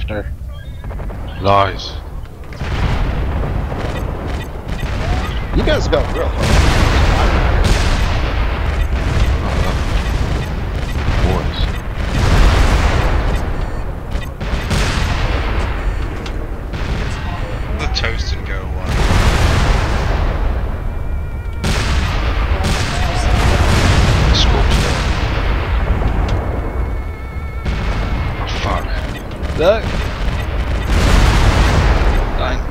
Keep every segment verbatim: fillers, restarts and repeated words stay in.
Fafnir. Lies. You guys got real hard. The toast and go one. Scorpio. Oh fuck. No. Dang.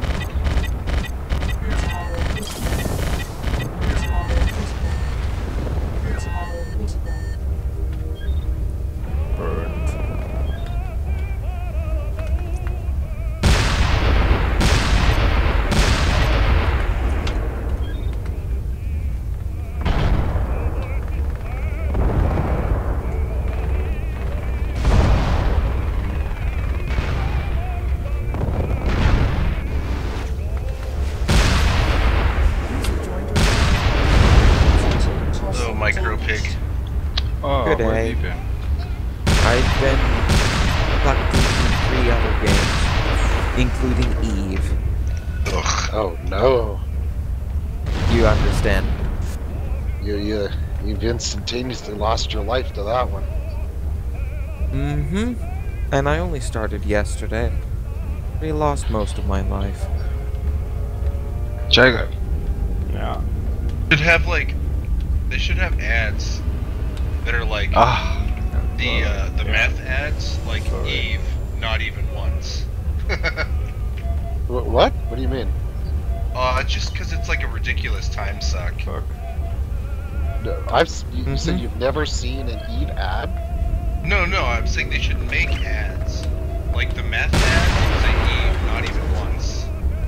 Micro pig. Oh, Good where have day. you been? I've been plucked into three other games, including Eve. Ugh. Oh no. You understand? You you you've instantaneously lost your life to that one. Mm-hmm. And I only started yesterday. We lost most of my life. Jacob. Yeah. Should have like, they should have ads that are like Ah. the uh, the Yeah. meth ads, like Sorry. Eve, not even once. Wh- What? What do you mean? Uh, just because it's like a ridiculous time suck. Fuck. No, I've s- you you said Mhm. you've never seen an Eve ad? No, no, I'm saying they should make ads. Like the meth ad, say Eve, not even once.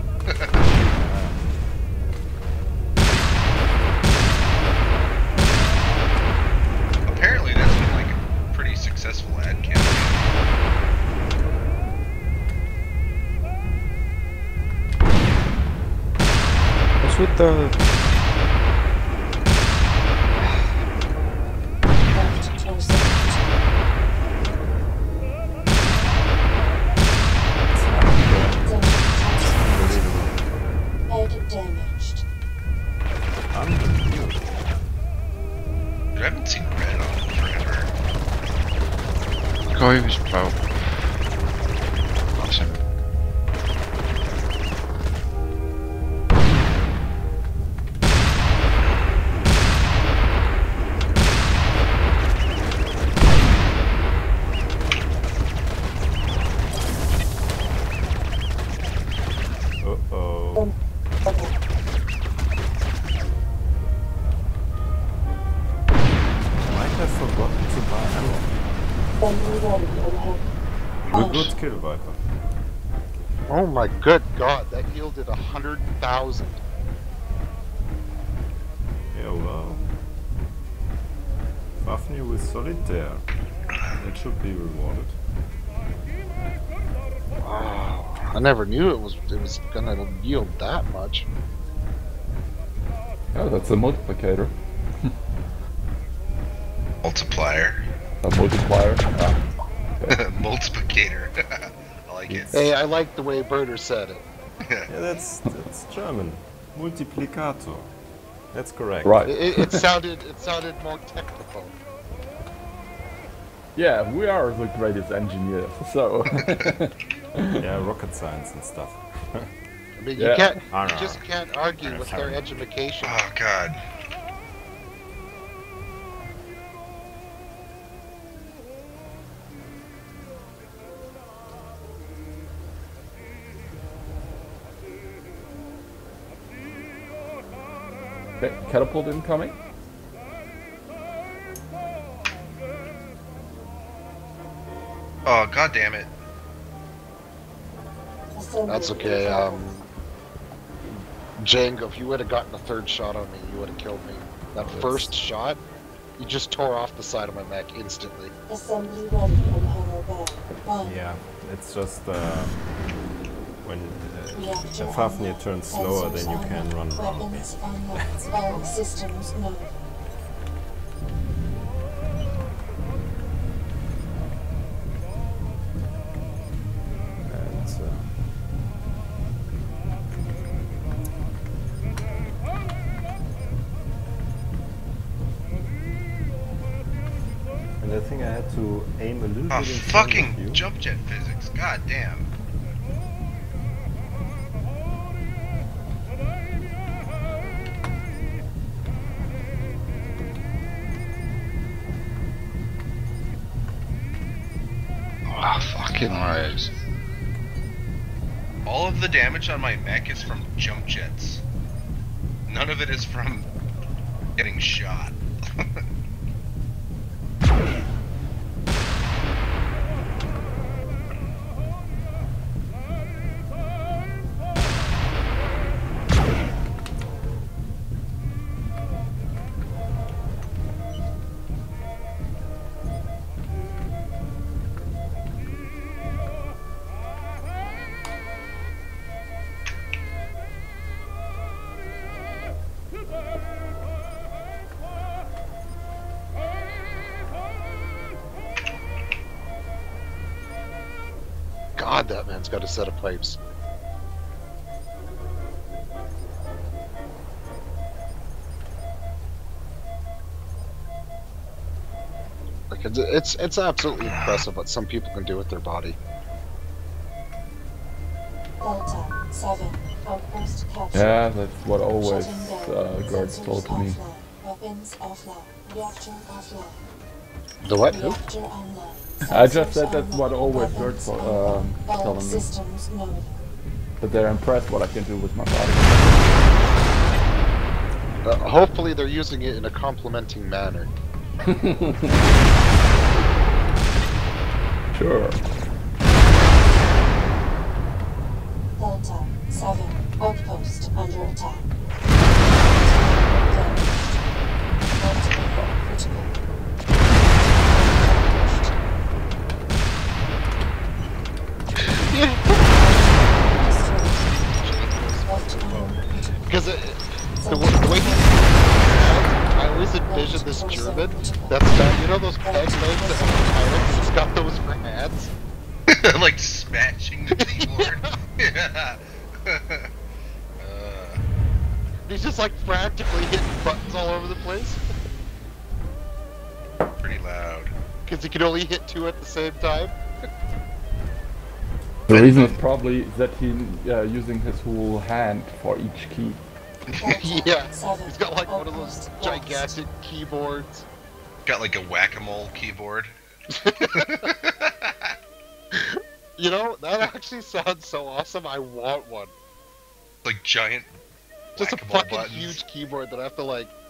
Apparently that's been like a pretty successful ad campaign. What's with the... Head damaged. Unbelievable. Dude, I haven't seen Red on forever. Guy was about. Awesome. Uh-oh. Might have forgotten to buy ammo. We're good kill, Viper. Oh my good god, that yielded a hundred thousand. Yeah, well. Fafnir with Solitaire. That should be rewarded. Wow. I never knew it was it was gonna yield that much. Oh, that's a multiplicator. Multiplier. A multiplier. Ah, Multiplicator. I like it. Hey, I like the way Berter said it. Yeah, that's that's German. Multiplicator. That's correct. right. It, it sounded it sounded more technical. Yeah, we are the greatest engineers. So. Yeah, rocket science and stuff. I mean, you Yeah. can't I you know. just can't argue with their Sorry. education. Oh god. Okay, catapult incoming. Oh god damn it. That's okay. Um, Django, if you would have gotten a third shot on me, you would have killed me. That That's- first shot, you just tore off the side of my mech instantly. Assembly ready on Hammer Bay. One. Yeah, it's just uh, when uh, Reactor the Fafnir online. turns slower, Sensors then you can online. run around, Weapons basically. online. All systems known. think I had to aim a little Oh, bit in front of you. fucking jump jet physics. God damn. Ah, fucking right. All of the damage on my mech is from jump jets. None of it is from getting shot. God, that man's got a set of pipes. Like it's it's, it's absolutely impressive what some people can do with their body. Delta seven. Outpost captured. Yeah, that's what always Shutting down. uh, guards Sensors told me. offline. Weapons offline. Reactor offline. The what? Who? Reactor online. I just Sensors said that's what online. always Weapons guards online. um, All telling me. systems nominal. That they're impressed what I can do with my body. Uh, hopefully they're using it in a complimenting manner. Sure. Delta seven. Outpost under attack. Multiple critical. Because it, the, w- the way he I always envision this German that's got, you know those peg legs that have pirates? He's got those for hands. Like smashing the keyboard. Yeah. uh, He's just like frantically hitting buttons all over the place. pretty loud. Because he can only hit two at the same time. The reason is probably that he's uh, using his whole hand for each key. Yeah, he's got like one of those gigantic keyboards. Got like a whack-a-mole keyboard. You know, that actually sounds so awesome, I want one. Like giant Just a whack-a-mole fucking buttons. huge keyboard that I have to like